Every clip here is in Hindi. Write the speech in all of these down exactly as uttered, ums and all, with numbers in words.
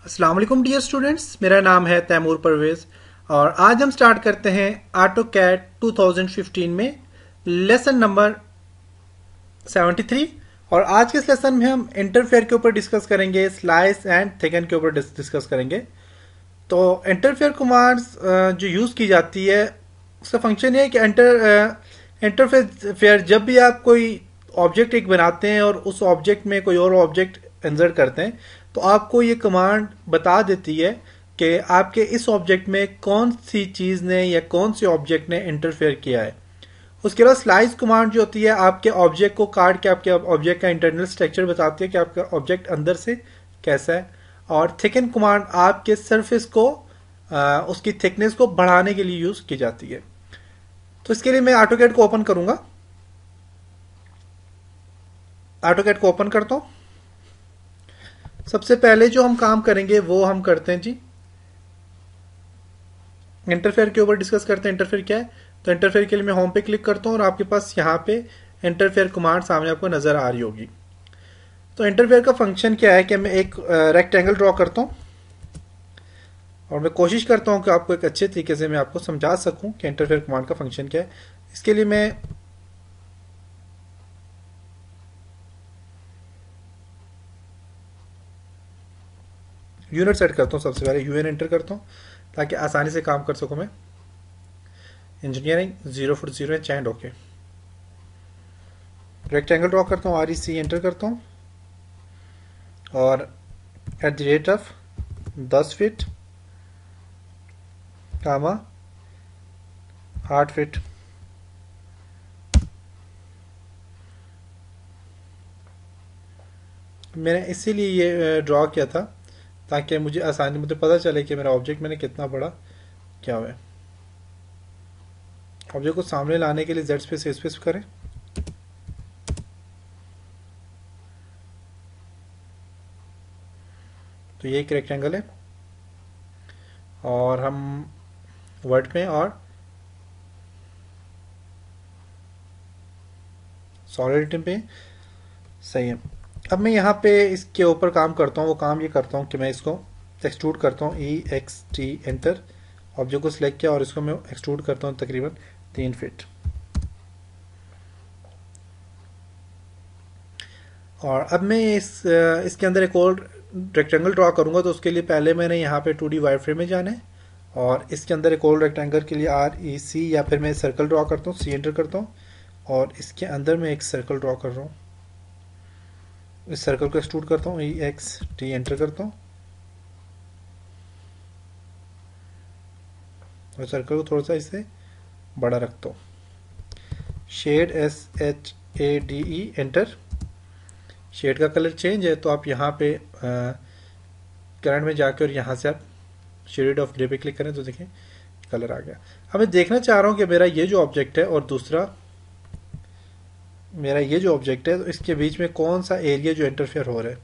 अस्सलाम वालेकुम डियर स्टूडेंट्स, मेरा नाम है तैमूर परवेज और आज हम स्टार्ट करते हैं AutoCAD two thousand fifteen में लेसन नंबर सेवेंटी थ्री। और आज के इस लेसन में हम इंटरफेयर के ऊपर डिस्कस करेंगे, स्लाइस एंड थिकन के ऊपर डिस्कस करेंगे। तो इंटरफेयर कमांड्स जो यूज़ की जाती है उसका फंक्शन ये है कि इंटर इंटरफेयर जब भी आप कोई ऑब्जेक्ट एक बनाते हैं और उस ऑब्जेक्ट में कोई और ऑब्जेक्ट इंसर्ट करते हैं तो आपको ये कमांड बता देती है कि आपके इस ऑब्जेक्ट में कौन सी चीज़ ने या कौन सी ऑब्जेक्ट ने इंटरफेयर किया है। उसके बाद स्लाइस कमांड जो होती है आपके ऑब्जेक्ट को काट के आपके ऑब्जेक्ट का इंटरनल स्ट्रक्चर बताती है कि आपका ऑब्जेक्ट अंदर से कैसा है। और थिकन कमांड आपके सरफेस को आ, उसकी थिकनेस को बढ़ाने के लिए यूज की जाती है। तो इसके लिए मैं ऑटोकैड को ओपन करूंगा। ऑटोकैड को ओपन करता हूं। सबसे पहले जो हम काम करेंगे वो हम करते हैं जी इंटरफेयर के ऊपर डिस्कस करते हैं। इंटरफेयर क्या है? तो इंटरफेयर के लिए मैं होम पे क्लिक करता हूं और आपके पास यहाँ पे इंटरफेयर कमांड सामने आपको नजर आ रही होगी। तो इंटरफेयर का फंक्शन क्या है कि मैं एक रेक्टेंगल ड्रॉ करता हूं और मैं कोशिश करता हूं कि आपको एक अच्छे तरीके से मैं आपको समझा सकूं कि इंटरफेयर कमांड का फंक्शन क्या है। इसके लिए मैं यूनिट सेट करता हूं। सबसे पहले यूएन एंटर करता हूं ताकि आसानी से काम कर सकूं मैं। Engineering zero foot zero inch and okay. Rectangle draw करता हूं, आर ई सी एंटर करता हूं और एट द रेट ऑफ दस फीट कामा आठ फीट मैंने इसीलिए ये ड्रॉ किया था ताकि मुझे आसानी मुझे पता चले कि मेरा ऑब्जेक्ट मैंने कितना बड़ा क्या हुआ है। ऑब्जेक्ट को सामने लाने के लिए जेड स्पेस स्पेस करें। तो ये एक रेक्टेंगल है और हम वर्ड में और सॉलिडिटी पे सही है। अब मैं यहाँ पे इसके ऊपर काम करता हूँ। वो काम ये करता हूँ कि मैं इसको एक्सट्रूड करता हूँ, E X T enter. Object को सिलेक्ट किया और इसको मैं एक्सट्रूड करता हूँ तकरीबन तीन फीट। और अब मैं इस इसके अंदर एक और रेक्टेंगल ड्रॉ करूंगा। तो उसके लिए पहले मैंने यहाँ पे टू डी वायर फ्रेम में जाना है और इसके अंदर एक और रेक्टेंगल के लिए आर ई सी या फिर मैं सर्कल ड्रॉ करता हूँ, सी एंटर करता हूँ और इसके अंदर मैं एक सर्कल ड्रॉ कर रहा हूँ। इस सर्कल को एक्सट्रूड करता हूँ, ई एक्स टी एंटर करता हूँ और सर्कल को थोड़ा सा इससे बड़ा रखता हूँ। Shade S H A D E enter. Shade का कलर चेंज है तो आप यहाँ पे करंट में जाके और यहाँ से आप शेड ऑफ ग्रे पे क्लिक करें तो देखें कलर आ गया। अब मैं देखना चाह रहा हूँ कि मेरा ये जो ऑब्जेक्ट है और दूसरा मेरा ये जो ऑब्जेक्ट है तो इसके बीच में कौन सा एरिया जो इंटरफेयर हो रहा है।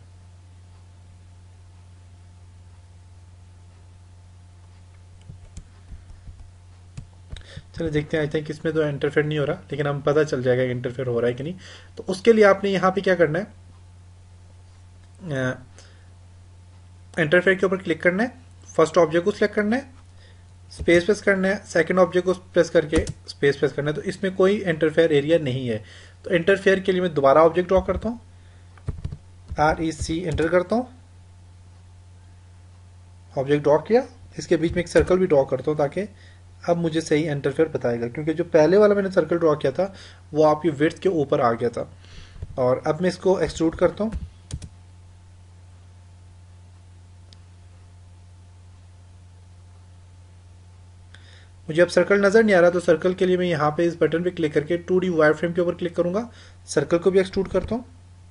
चलिए देखते हैं। आई थिंक इसमें तो इंटरफेयर नहीं हो रहा लेकिन हम पता चल जाएगा इंटरफेयर हो रहा है कि नहीं। तो उसके लिए आपने यहाँ पे क्या करना है, इंटरफेयर के ऊपर क्लिक करना है, फर्स्ट ऑब्जेक्ट को सिलेक्ट करना है, स्पेस प्रेस करना है, सेकंड ऑब्जेक्ट को प्रेस करके स्पेस प्रेस करना है। तो इसमें कोई इंटरफेयर एरिया नहीं है। तो इंटरफेयर के लिए मैं दोबारा ऑब्जेक्ट ड्रॉ करता हूँ, आर ई सी एंटर करता हूँ, ऑब्जेक्ट ड्रॉ किया, इसके बीच में एक सर्कल भी ड्रॉ करता हूँ ताकि अब मुझे सही इंटरफेयर बताएगा। क्योंकि जो पहले वाला मैंने सर्कल ड्रॉ किया था वो आपकी विड्थ के ऊपर आ गया था। और अब मैं इसको एक्सट्रूड करता हूँ। मुझे अब सर्कल नजर नहीं आ रहा तो सर्कल के लिए मैं यहाँ पे इस बटन पे क्लिक करके टू डी वायर फ्रेम के ऊपर क्लिक करूंगा, सर्कल को भी एक्सट्रूड करता हूँ।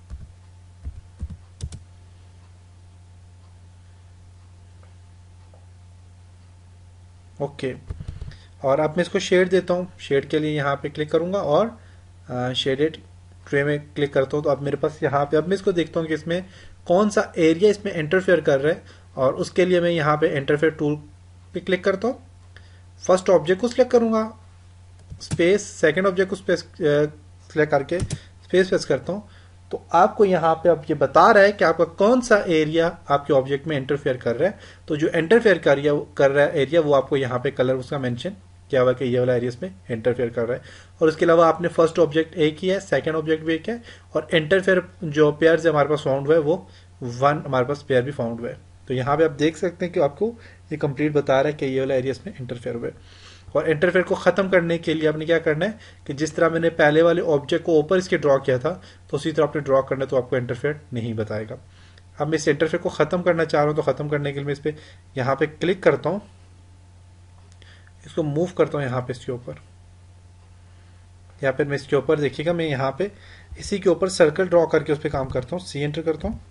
ओके और अब मैं इसको शेड देता हूँ। शेड के लिए यहाँ पे क्लिक करूंगा और शेडेड ट्रे में क्लिक करता हूँ। तो अब मेरे पास यहाँ पे अब मैं इसको देखता हूँ कि इसमें कौन सा एरिया इसमें इंटरफेयर कर रहा है और उसके लिए मैं यहाँ पे इंटरफेयर टूल पे क्लिक करता हूँ। फर्स्ट ऑब्जेक्ट को सिलेक्ट करूंगा, स्पेस, सेकंड ऑब्जेक्ट को स्पेस सिलेक्ट करके स्पेस प्रेस करता हूँ तो आपको यहाँ पे अब ये बता रहा है कि आपका कौन सा एरिया आपके ऑब्जेक्ट में इंटरफेयर कर रहा है। तो जो इंटरफेयर कर कर रहा है एरिया वो आपको यहाँ पे कलर उसका मेंशन किया हुआ कि ये वाला एरिया इसमें इंटरफेयर कर रहा है। और उसके अलावा आपने फर्स्ट ऑब्जेक्ट एक ही है, सेकंड ऑब्जेक्ट भी एक है, और इंटरफेयर जो पेयर से हमारे पास फाउंड हुआ है वो वन हमारे पास पेयर भी फाउंड हुआ है। तो यहाँ पे आप देख सकते हैं कि आपको ये कंप्लीट बता रहा है कि ये वाला एरिया इसमें इंटरफेयर हुआ है। और इंटरफेयर को खत्म करने के लिए आपने क्या करना है कि जिस तरह मैंने पहले वाले ऑब्जेक्ट को ऊपर इसके ड्रॉ किया था तो उसी तरह आपने ड्रॉ करना है, तो आपको इंटरफेयर नहीं बताएगा। अब मैं इस इंटरफेयर को खत्म करना चाह रहा हूँ, तो खत्म करने के लिए मैं इस पर यहाँ पे क्लिक करता हूँ, इसको मूव करता हूँ यहाँ पे इसके ऊपर, या फिर मैं इसके ऊपर देखिएगा मैं यहाँ पे इसी के ऊपर सर्कल ड्रॉ करके उस पर काम करता हूँ, सी एंटर करता हूँ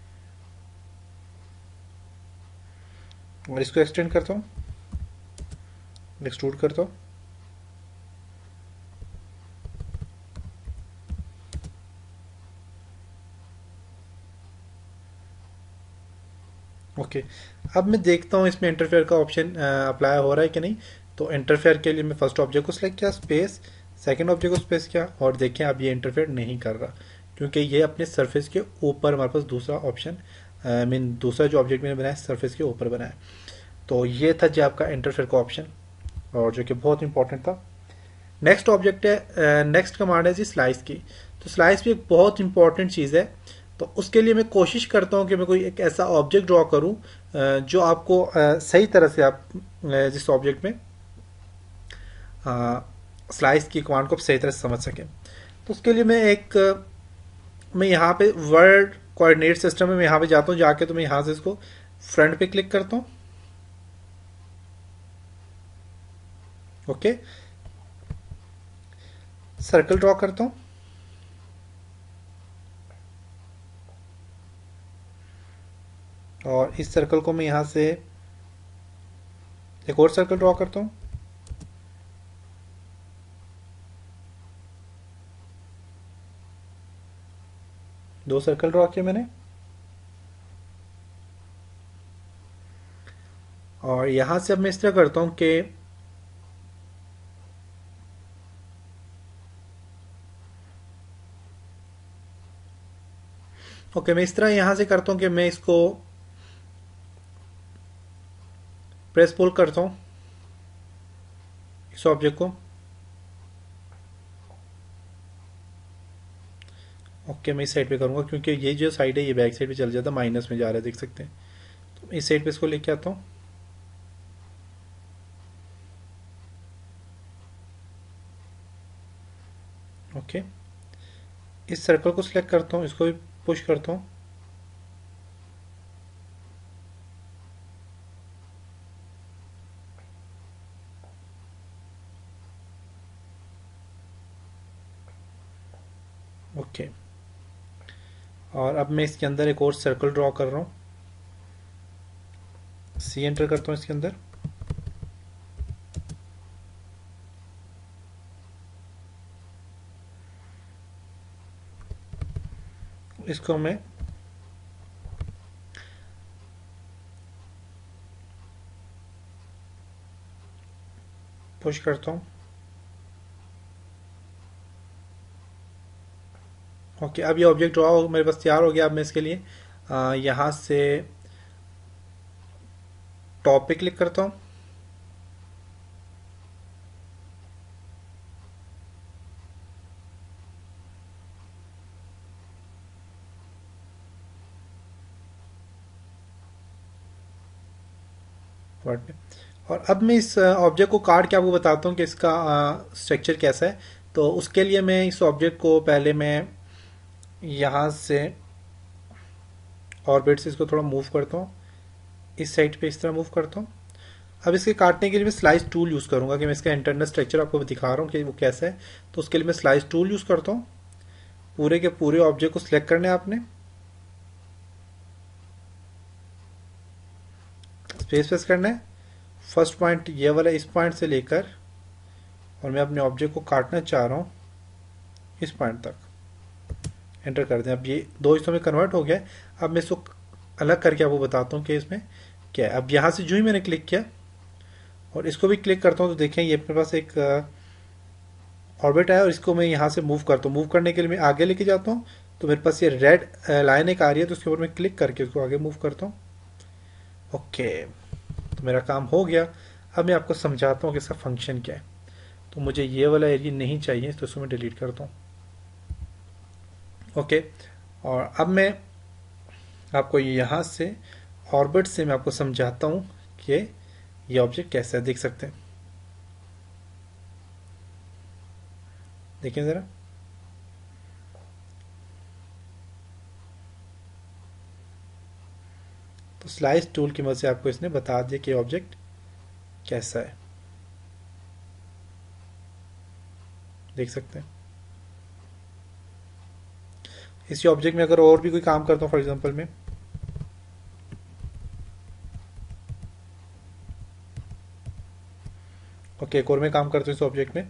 और इसको एक्सटेंड करता हूँ, एक्सट्रूड करता हूँ। Okay okay. अब मैं देखता हूँ इसमें इंटरफेयर का ऑप्शन अप्लाई हो रहा है कि नहीं। तो इंटरफेयर के लिए मैं फर्स्ट ऑब्जेक्ट को सिलेक्ट किया, स्पेस, सेकंड ऑब्जेक्ट को स्पेस किया, और देखें अब ये इंटरफेयर नहीं कर रहा क्योंकि ये अपने सरफेस के ऊपर हमारे पास दूसरा ऑप्शन आई मीन दूसरा जो ऑब्जेक्ट मैंने बनाया सरफेस के ऊपर बनाया। तो ये था जी आपका इंटरफेयर का ऑप्शन, और जो कि बहुत इंपॉर्टेंट था। नेक्स्ट ऑब्जेक्ट है, नेक्स्ट कमांड है जी स्लाइस की। तो स्लाइस भी एक बहुत इंपॉर्टेंट चीज़ है। तो उसके लिए मैं कोशिश करता हूँ कि मैं कोई एक ऐसा ऑब्जेक्ट ड्रॉ करूँ जो आपको सही तरह से आप जिस ऑब्जेक्ट में स्लाइस की कमांड को सही तरह से समझ सकें। तो उसके लिए मैं एक मैं यहाँ पे वर्ड कोऑर्डिनेट सिस्टम में मैं यहाँ पे जाता हूँ, जाके तो मैं यहाँ से इसको फ्रंट पे क्लिक करता हूँ। ओके, सर्कल ड्रॉ करता हूँ, और इस सर्कल को मैं यहाँ से एक और सर्कल ड्रॉ करता हूँ, दो सर्कल ड्रॉ किए मैंने, और यहां से अब मैं इस तरह करता हूं कि ओके मैं इस तरह यहां से करता हूं कि मैं इसको प्रेस पुल करता हूं इस ऑब्जेक्ट को। ओके मैं इस साइड पे करूंगा क्योंकि ये जो साइड है ये बैक साइड पे चल जाता, माइनस में जा रहा है, देख सकते हैं। तो इस साइड पे इसको लेके आता हूं। ओके इस सर्कल को सिलेक्ट करता हूं, इसको भी पुश करता हूं, ओके और अब मैं इसके अंदर एक और सर्कल ड्रॉ कर रहा हूं, सी एंटर करता हूं इसके अंदर, इसको मैं पुश करता हूं। ओके अब ये ऑब्जेक्ट ड्रॉ मेरे पास तैयार हो गया। अब मैं इसके लिए यहाँ से टॉप पे क्लिक करता हूँ, और अब मैं इस ऑब्जेक्ट को काट के आपको बताता हूँ कि इसका स्ट्रक्चर कैसा है। तो उसके लिए मैं इस ऑब्जेक्ट को पहले मैं यहाँ से ऑर्बिट से इसको थोड़ा मूव करता हूँ, इस साइड पे इस तरह मूव करता हूँ। अब इसके काटने के लिए मैं स्लाइस टूल यूज़ करूँगा कि मैं इसका इंटरनल स्ट्रक्चर आपको दिखा रहा हूँ कि वो कैसा है। तो उसके लिए मैं स्लाइस टूल यूज़ करता हूँ। पूरे के पूरे ऑब्जेक्ट को सिलेक्ट करना है आपने, स्पेस प्रेस करना है, फर्स्ट पॉइंट ये वाला इस पॉइंट से लेकर, और मैं अपने ऑब्जेक्ट को काटना चाह रहा हूँ इस पॉइंट तक, एंटर कर दें। अब ये दो हिस्सों में कन्वर्ट हो गया। अब मैं इसको अलग करके आपको बताता हूँ कि इसमें क्या है। अब यहाँ से जो ही मैंने क्लिक किया और इसको भी क्लिक करता हूँ तो देखें ये अपने पास एक ऑर्बिट है, और इसको मैं यहाँ से मूव करता हूँ। मूव करने के लिए मैं आगे लेके जाता हूँ तो मेरे पास ये रेड लाइन एक आ रही है, तो उसके ऊपर मैं क्लिक करके उसको आगे मूव करता हूँ। ओके, तो मेरा काम हो गया। अब मैं आपको समझाता हूँ कि इसका फंक्शन क्या है। तो मुझे ये वाला एरिया नहीं चाहिए, तो इसको मैं डिलीट करता हूँ। ओके, और अब मैं आपको यहाँ से ऑर्बिट से मैं आपको समझाता हूँ कि ये ऑब्जेक्ट कैसा है। देख सकते हैं, देखिए ज़रा। तो स्लाइस टूल की मदद से आपको इसने बता दिया कि ऑब्जेक्ट कैसा है। देख सकते हैं, इसी ऑब्जेक्ट में अगर और भी कोई काम करता हूँ, फॉर एग्जांपल में ओके एक और मैं काम करता हूँ इस ऑब्जेक्ट में,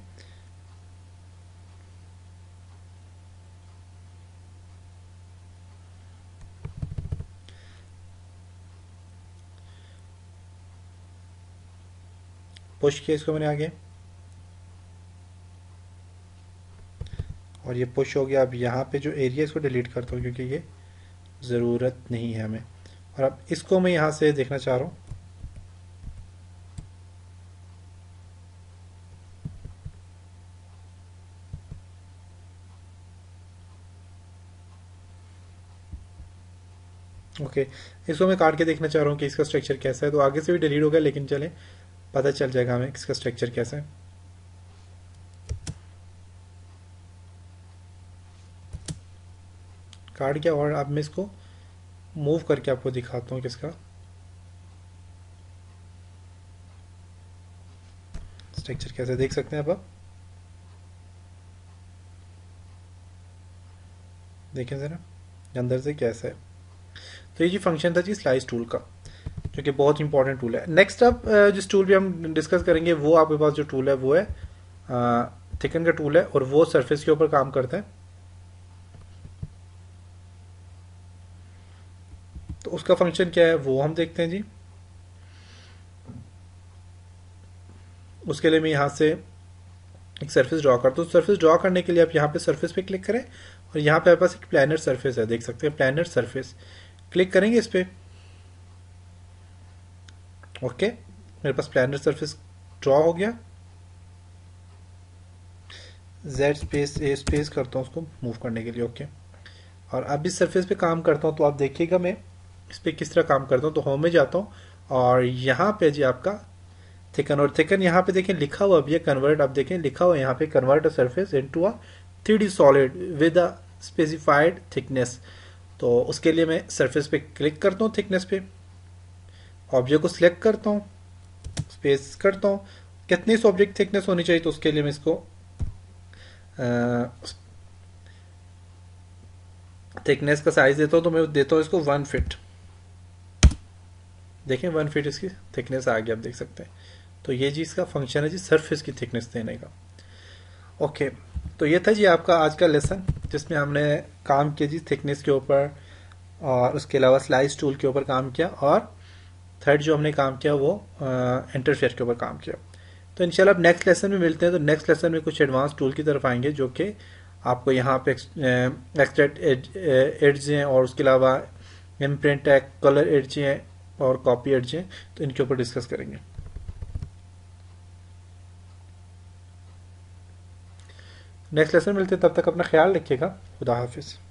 पुश किया इसको मैंने आगे, और ये पुश हो गया। अब यहाँ पे जो एरिया इसको डिलीट करता हूँ क्योंकि ये ज़रूरत नहीं है हमें। और अब इसको मैं यहाँ से देखना चाह रहा हूँ। ओके okay, इसको मैं काट के देखना चाह रहा हूँ कि इसका स्ट्रक्चर कैसा है। तो आगे से भी डिलीट हो गया, लेकिन चले पता चल जाएगा हमें इसका स्ट्रक्चर कैसा है। काट गया, और अब मैं इसको मूव करके आपको दिखाता हूँ किसका स्ट्रक्चर कैसा है। देख सकते हैं आप, देखें ज़रा अंदर से कैसा है। तो ये जी फंक्शन था जी स्लाइस टूल का, जो कि बहुत इंपॉर्टेंट टूल है। नेक्स्ट अब जिस टूल पे हम डिस्कस करेंगे, वो आपके पास जो टूल है वो है थिकन का टूल है, और वो सरफेस के ऊपर काम करता है। तो उसका फंक्शन क्या है वो हम देखते हैं जी। उसके लिए मैं यहाँ से एक सरफेस ड्रॉ करता हूँ। सरफेस ड्रॉ करने के लिए आप यहाँ पे सरफेस पे क्लिक करें, और यहाँ पे आपके पास एक प्लैनर सरफेस है, देख सकते हैं प्लैनर सरफेस। क्लिक करेंगे इस पे, ओके मेरे पास प्लैनर सरफेस ड्रॉ हो गया। जेड स्पेस ए स्पेस करता हूँ उसको मूव करने के लिए, ओके। और अब इस सरफेस पे काम करता हूँ, तो आप देखिएगा मैं इस पर किस तरह काम करता हूँ। तो होम में जाता हूँ, और यहाँ पे जी आपका थिकन, और थिकन यहाँ पे देखें लिखा हुआ भी है कन्वर्ट। आप देखें लिखा हुआ यहाँ पे convert a surface into a three D solid with a specified thickness. तो उसके लिए मैं सरफेस पे क्लिक करता हूँ, थिकनेस पे, ऑब्जेक्ट को सिलेक्ट करता हूँ, स्पेस करता हूँ कितनी इस ऑब्जेक्ट थिकनेस होनी चाहिए। तो उसके लिए मैं इसको थिकनेस का साइज देता हूँ, तो मैं देता हूँ इसको वन फिट। देखें वन फीट इसकी थिकनेस आ गई, आप देख सकते हैं। तो ये जी इसका फंक्शन है जी सरफेस की थिकनेस देने का। ओके, तो ये था जी आपका आज का लेसन, जिसमें हमने काम किया जी थिकनेस के ऊपर, और उसके अलावा स्लाइस टूल के ऊपर काम किया, और थर्ड जो हमने काम किया वो इंटरफेयर के ऊपर काम किया। तो इंशाल्लाह अब नेक्स्ट लेसन में मिलते हैं। तो नेक्स्ट लेसन में कुछ एडवांस टूल की तरफ आएंगे, जो कि आपको यहाँ पे एक्सट्रैक्ट एड्ज हैं, और उसके अलावा इम्प्रिंट है, कलर एड्ज हैं, और कॉपी एड्ज हैं। तो इनके ऊपर डिस्कस करेंगे। नेक्स्ट लेसन मिलते हैं, तब तक अपना ख्याल रखिएगा। खुदा हाफिज़।